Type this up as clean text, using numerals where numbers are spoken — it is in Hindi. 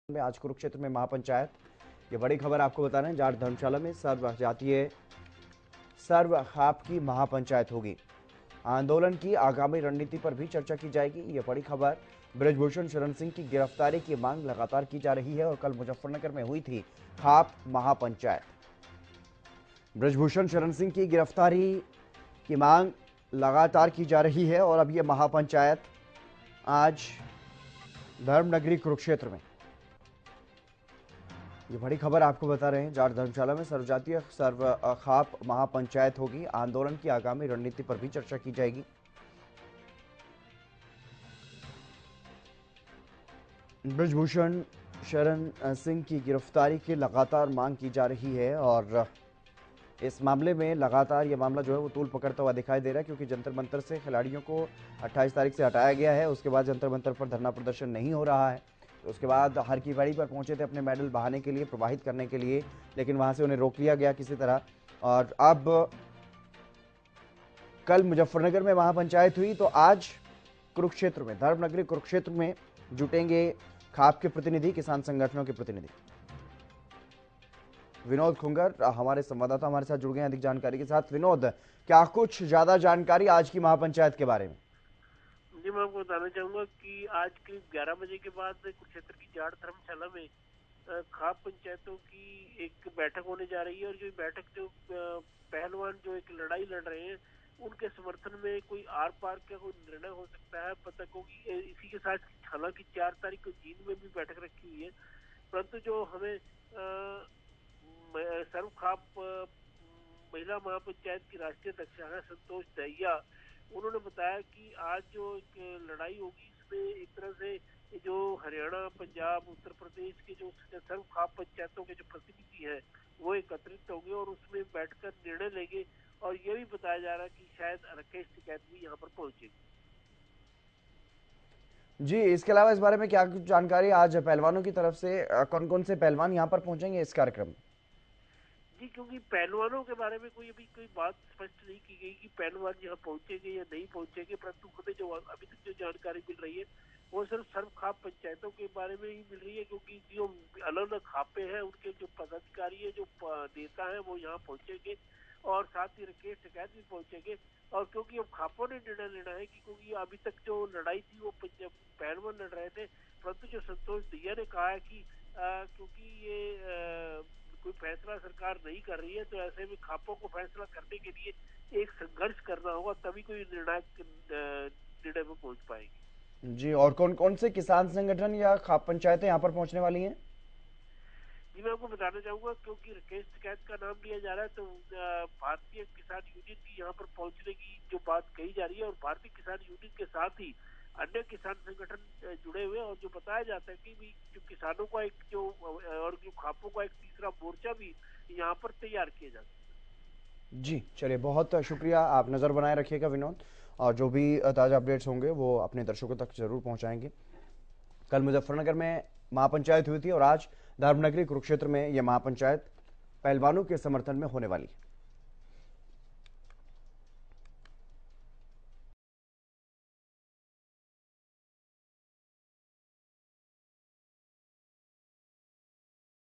में आज कुरुक्षेत्र में महापंचायत। ये बड़ी खबर आपको बता रहे हैं। जाट धर्मशाला में सर्व जातीय सर्व खाप की महापंचायत होगी। आंदोलन की आगामी रणनीति पर भी चर्चा की जाएगी। ये बड़ी खबर। ब्रजभूषण शरण सिंह की गिरफ्तारी की मांग लगातार की जा रही है और कल मुजफ्फरनगर में हुई थी खाप महापंचायत। ब्रजभूषण शरण सिंह की गिरफ्तारी की मांग लगातार की जा रही है और अब ये महापंचायत आज धर्मनगरी कुरुक्षेत्र में। ये बड़ी खबर आपको बता रहे हैं। जाट धर्मशाला में सर्वजातीय सर्व खाप महापंचायत होगी। आंदोलन की आगामी रणनीति पर भी चर्चा की जाएगी। ब्रजभूषण शरण सिंह की गिरफ्तारी की लगातार मांग की जा रही है और इस मामले में लगातार ये मामला जो है वो तूल पकड़ता हुआ दिखाई दे रहा है, क्योंकि जंतर मंतर से खिलाड़ियों को 28 तारीख से हटाया गया है। उसके बाद जंतर मंतर पर धरना प्रदर्शन नहीं हो रहा है। तो उसके बाद हर की पैड़ी पर पहुंचे थे अपने मेडल बहाने के लिए, प्रवाहित करने के लिए, लेकिन वहां से उन्हें रोक लिया गया किसी तरह। और अब कल मुजफ्फरनगर में महापंचायत हुई तो आज कुरुक्षेत्र में, धर्मनगरी कुरुक्षेत्र में जुटेंगे खाप के प्रतिनिधि, किसान संगठनों के प्रतिनिधि। विनोद खुंगर हमारे संवाददाता हमारे साथ जुड़ गए हैं अधिक जानकारी के साथ। विनोद, क्या कुछ ज्यादा जानकारी आज की महापंचायत के बारे में? जी, मैं आपको बताना चाहूंगा कि आज करीब 11 बजे के बाद कुरुक्षेत्र की जाट धर्मशाला में खाप पंचायतों की एक बैठक होने जा रही है। और जो बैठक जो पहलवान जो एक लड़ाई लड़ रहे हैं उनके समर्थन में कोई आर पार का कोई निर्णय हो सकता है पता को। इसी के साथ हालांकि 4 तारीख को जींद में भी बैठक रखी हुई है, परंतु जो हमें सर्व खाप महिला महापंचायत की राष्ट्रीय अध्यक्ष है संतोष दहिया, उन्होंने बताया कि आज जो एक लड़ाई होगी इसमें एक तरह से जो हरियाणा, पंजाब, उत्तर प्रदेश के जो सर्व खाप पंचायतों के जो प्रतिनिधि हैं वो एकत्रित होंगे और उसमें बैठकर निर्णय लेंगे। और ये भी बताया जा रहा है कि शायद राकेश टिकैत भी यहाँ पर पहुंचेगी। जी, इसके अलावा इस बारे में क्या कुछ जानकारी आज पहलवानों की तरफ से? कौन कौन से पहलवान यहाँ पर पहुंचेंगे इस कार्यक्रम में? जी, क्योंकि पहलवानों के बारे में कोई बात स्पष्ट नहीं की गई कि पहलवान यहाँ पहुंचेंगे या नहीं पहुंचेंगे, परंतु हमें जो अभी तक जो जानकारी मिल रही है वो सिर्फ सर्व खाप पंचायतों के बारे में ही मिल रही है, क्योंकि जो अलग अलग खापे हैं उनके जो पदाधिकारी है, जो नेता है वो यहाँ पहुंचेंगे और साथ ही राकेश टिकैत भी पहुंचेंगे। और क्योंकि अब खापों ने निर्णय लेना है कि क्योंकि अभी तक जो लड़ाई थी वो पहलवान लड़ रहे थे, परंतु जो संतोष दहिया ने कहा है कि क्योंकि ये कोई फैसला सरकार नहीं कर रही है तो ऐसे में खापों को फैसला करने के लिए एक संघर्ष करना होगा, तभी कोई निर्णायक निर्णय में पहुंच पाएगी। जी, और कौन कौन से किसान संगठन या खाप पंचायतें यहाँ पर पहुंचने वाली हैं? जी, मैं आपको बताना चाहूंगा क्योंकि राकेश टिकैत का नाम लिया जा रहा है तो भारतीय किसान यूनियन की यहाँ पर पहुंचने की जो बात कही जा रही है और भारतीय किसान यूनियन के साथ ही अन्य किसान संगठन जुड़े हुए और जो बताया जाता है कि भी जो किसानों का एक जो और जो खापों का एक तीसरा मोर्चा भी यहाँ पर तैयार किया जाता है। जी, चलिए, बहुत शुक्रिया। आप नज़र बनाए रखिएगा विनोद, और जो भी ताज़ा अपडेट्स होंगे वो अपने दर्शकों तक जरूर पहुंचाएंगे। कल मुजफ्फरनगर में महापंचायत हुई थी और आज धर्मनगरी कुरुक्षेत्र में यह महापंचायत पहलवानों के समर्थन में होने वाली है।